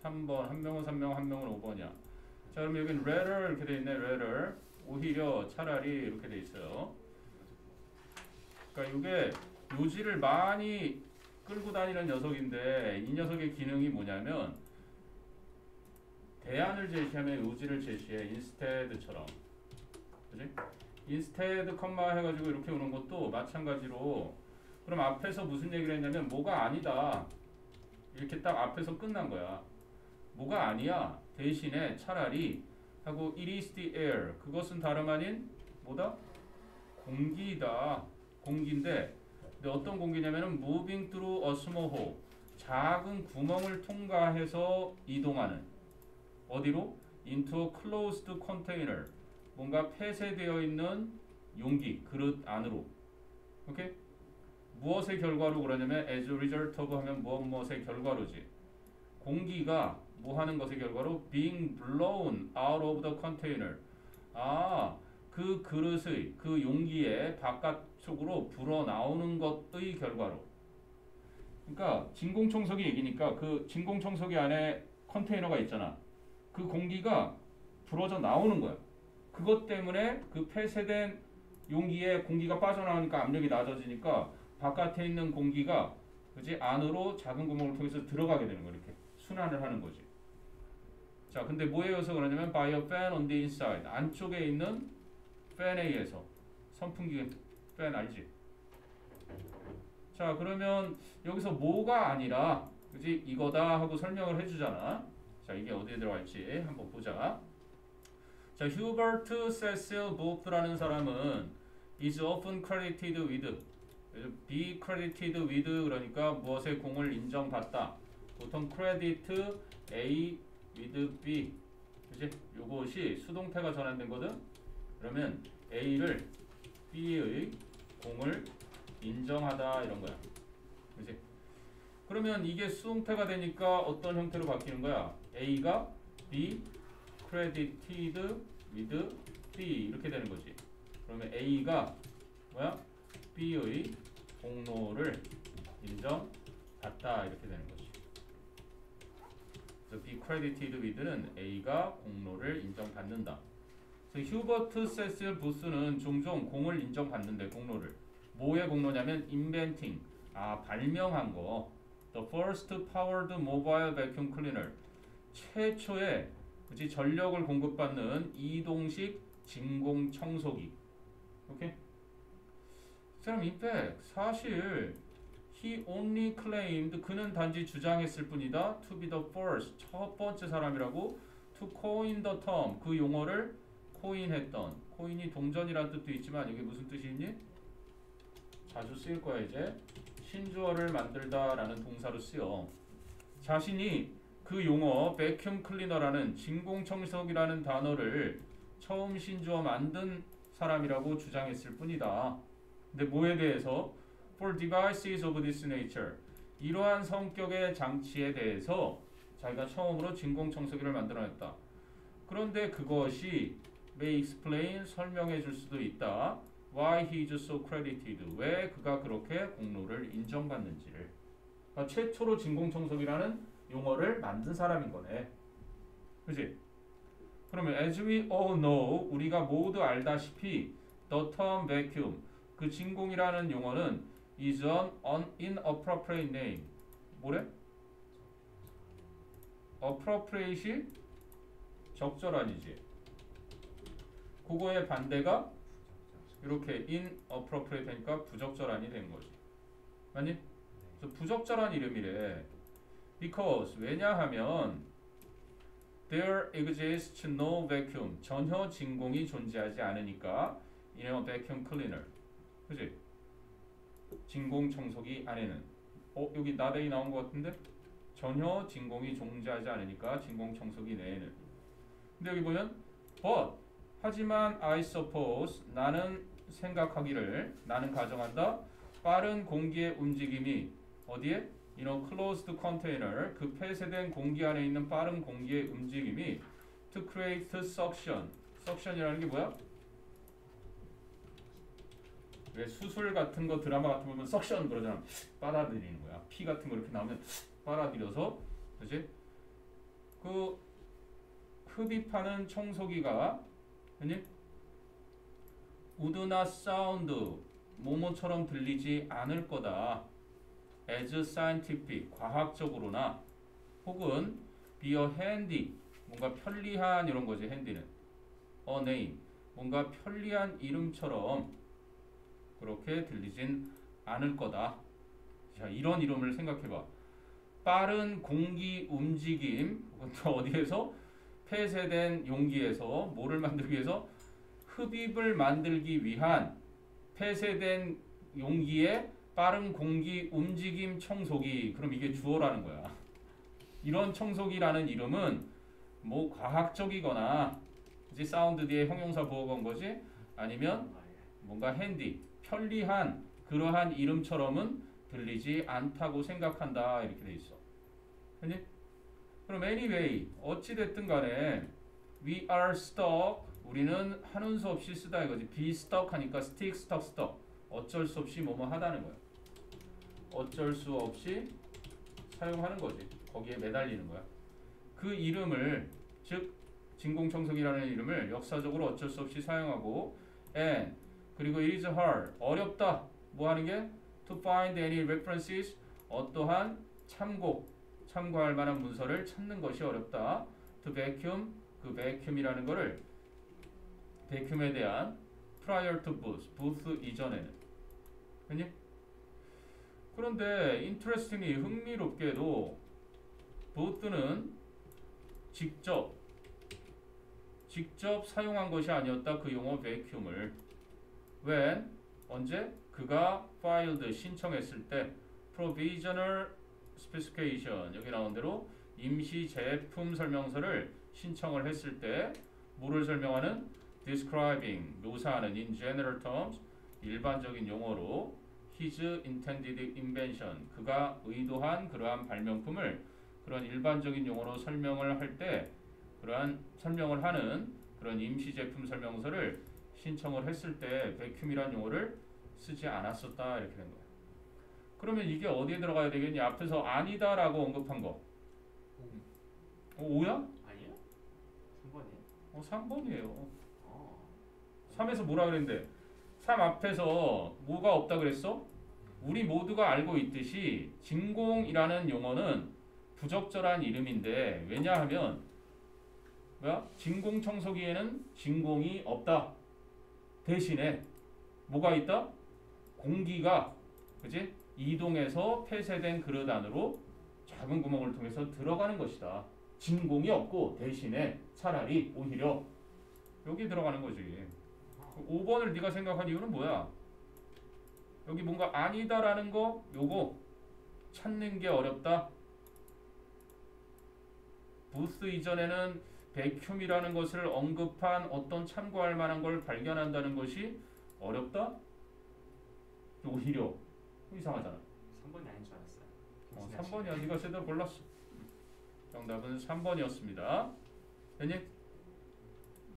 3번, 한 명은 3명, 한 명은 5번이야. 자, 그럼 여기는 rather 이렇게 돼 있네. rather. 오히려 차라리 이렇게 돼 있어요. 그러니까 이게 요지를 많이 끌고 다니는 녀석인데 이 녀석의 기능이 뭐냐면 대안을 제시하면 요지를 제시해. instead처럼. 그지? instead 컴마 해가지고 이렇게 오는 것도 마찬가지로 그럼 앞에서 무슨 얘기를 했냐면 뭐가 아니다. 이렇게 딱 앞에서 끝난 거야. 뭐가 아니야. 대신에 차라리 하고 it is the air. 그것은 다름 아닌 뭐다? 공기다. 공기인데 근데 어떤 공기냐면은 moving through a small hole. 작은 구멍을 통과해서 이동하는 어디로? into a closed container. 뭔가 폐쇄되어 있는 용기, 그릇 안으로. 오케이? 무엇의 결과로 그러냐면 as a result of 하면 무엇의 결과로지. 공기가 뭐 하는 것의 결과로 being blown out of the container. 아, 그 그릇의 그 용기의 바깥쪽으로 불어나오는 것의 결과로. 그러니까 진공청소기 얘기니까 그 진공청소기 안에 컨테이너가 있잖아. 그 공기가 불어져 나오는 거야. 그것 때문에 그 폐쇄된 용기에 공기가 빠져나오니까 압력이 낮아지니까 바깥에 있는 공기가 그지 안으로 작은 구멍을 통해서 들어가게 되는 거야. 이렇게 순환을 하는 거지. 자, 근데 뭐에 의해서 그러냐면 by a fan on the inside. 안쪽에 있는 팬에 의해서. 선풍기 팬 알지? 자, 그러면 여기서 뭐가 아니라 그지 이거다 하고 설명을 해주잖아. 자, 이게 어디에 들어가 있지? 한번 보자. 자, 휴버트 세실 보프라는 사람은 is often credited with be credited with 그러니까 무엇의 공을 인정받다. 보통 credit A with B. 그치? 요것이 수동태가 전환된 거든. 그러면 A를 B의 공을 인정하다 이런 거야. 그치? 그러면 이게 수동태가 되니까 어떤 형태로 바뀌는 거야? A가 B credited with B 이렇게 되는 거지. 그러면 A가 뭐야? B의 공로를 인정받다 이렇게 되는 거지. 그래서 be credited with는 A가 공로를 인정받는다. 그래서 휴버트 세실 부스는 종종 공을 인정받는데 공로를 뭐의 공로냐면 inventing 발명한 거 the first powered mobile vacuum cleaner 최초의 그치 전력을 공급받는 이동식 진공 청소기. 오케이? 사람 인팩 사실 he only claimed 그는 단지 주장했을 뿐이다 to be the first 첫 번째 사람이라고 to coin the term 그 용어를 코인했던 코인이 동전이란 뜻도 있지만 이게 무슨 뜻이 있니? 자주 쓰일 거야 이제 신조어를 만들다 라는 동사로 쓰여 자신이 그 용어 vacuum cleaner라는 진공청소기라는 단어를 처음 신조어 만든 사람이라고 주장했을 뿐이다. 근데 뭐에 대해서? For devices of this nature 이러한 성격의 장치에 대해서 자기가 처음으로 진공청소기를 만들어냈다. 그런데 그것이 may explain 설명해 줄 수도 있다. Why he is so credited 왜 그가 그렇게 공로를 인정받는지를. 그러니까 최초로 진공청소기라는 용어를 만든 사람인 거네. 그치? 그러면 as we all know 우리가 모두 알다시피 the term vacuum 그 진공이라는 용어는 is an inappropriate name. 뭐래? appropriate이 적절한이지. 그거의 반대가 이렇게 inappropriate 하니까 부적절한이 된 거지. 맞니? 그래서 부적절한 이름이래. because 왜냐하면 there exists no vacuum 전혀 진공이 존재하지 않으니까 in a vacuum cleaner. 그치? 진공 청소기 안에는 여기 나대이 나온 것 같은데? 전혀 진공이 존재하지 않으니까 진공 청소기 내에는. 근데 여기 보면 but 하지만 I suppose 나는 생각하기를 나는 가정한다 빠른 공기의 움직임이 어디에? In a closed container 그 폐쇄된 공기 안에 있는 빠른 공기의 움직임이 to create suction suction이라는 게 뭐야? 왜 수술 같은 거 드라마 같은 거 보면 석션 그러잖아. 빨아들이는 거야. 피 같은 거 이렇게 나오면 빨아들여서 그렇지? 그 흡입하는 청소기가 아니 would not sound 뭐뭐처럼 들리지 않을 거다. as scientific 과학적으로나 혹은 be a handy 뭔가 편리한 이런 거지. handy는 a name 뭔가 편리한 이름처럼 그렇게 들리진 않을 거다. 자, 이런 이름을 생각해봐. 빠른 공기 움직임 또 어디에서 폐쇄된 용기에서 뭐를 만들기 위해서 흡입을 만들기 위한 폐쇄된 용기에 빠른 공기 움직임 청소기. 그럼 이게 주어라는 거야. 이런 청소기라는 이름은 뭐 과학적이거나 이제 사운드 뒤에 형용사 부어가 온 거지 아니면 뭔가 핸디 편리한 그러한 이름처럼은 들리지 않다고 생각한다. 이렇게 돼 있어. 그니? 그럼 anyway 어찌 됐든 간에 we are stuck 우리는 한운 수 없이 쓰다 이거지. be stuck 하니까 stick, stuck, stuck 어쩔 수 없이 뭐뭐 하다는 거야. 어쩔 수 없이 사용하는 거지. 거기에 매달리는 거야. 그 이름을 즉 진공청소기라는 이름을 역사적으로 어쩔 수 없이 사용하고 and 그리고 it is hard 어렵다. 뭐 하는 게 to find any references 어떠한 참고할 만한 문서를 찾는 것이 어렵다. to vacuum 그 vacuum이라는 거를 vacuum에 대한 prior to booth 이전에는 그니? 그런데 interestingly 흥미롭게도 booth는 직접 사용한 것이 아니었다. 그 용어 vacuum을 when 언제 그가 filed 신청했을 때 provisional specification 여기 나온 대로 임시 제품 설명서를 신청을 했을 때 뭐를 설명하는 describing 묘사하는 in general terms 일반적인 용어로 his intended invention 그가 의도한 그러한 발명품을 그런 일반적인 용어로 설명을 할 때 그러한 설명을 하는 그런 임시 제품 설명서를 신청을 했을 때 vacuum이라는 용어를 쓰지 않았었다. 이렇게 된 거야. 그러면 이게 어디에 들어가야 되겠니? 앞에서 아니다라고 언급한 거. 5야? 아니요? 3번이에요? 3번이에요. 3에서 뭐라 그랬는데? 3 앞에서 뭐가 없다 그랬어? 우리 모두가 알고 있듯이 진공이라는 용어는 부적절한 이름인데 왜냐하면 뭐야? 진공 청소기에는 진공이 없다. 대신에 뭐가 있다? 공기가 그지? 이동해서 폐쇄된 그릇 안으로 작은 구멍을 통해서 들어가는 것이다. 진공이 없고 대신에 차라리 오히려 여기 들어가는 거지. 5번을 네가 생각한 이유는 뭐야? 여기 뭔가 아니다라는 거 요거 찾는 게 어렵다. 부스 이전에는 백큐움이라는 것을 언급한 어떤 참고할 만한 걸 발견한다는 것이 어렵다? 오히려 이상하잖아. 3번이 아닌 줄 알았어요. 3번이야. 네가 제대로 골랐어. 정답은 3번이었습니다. 됐니?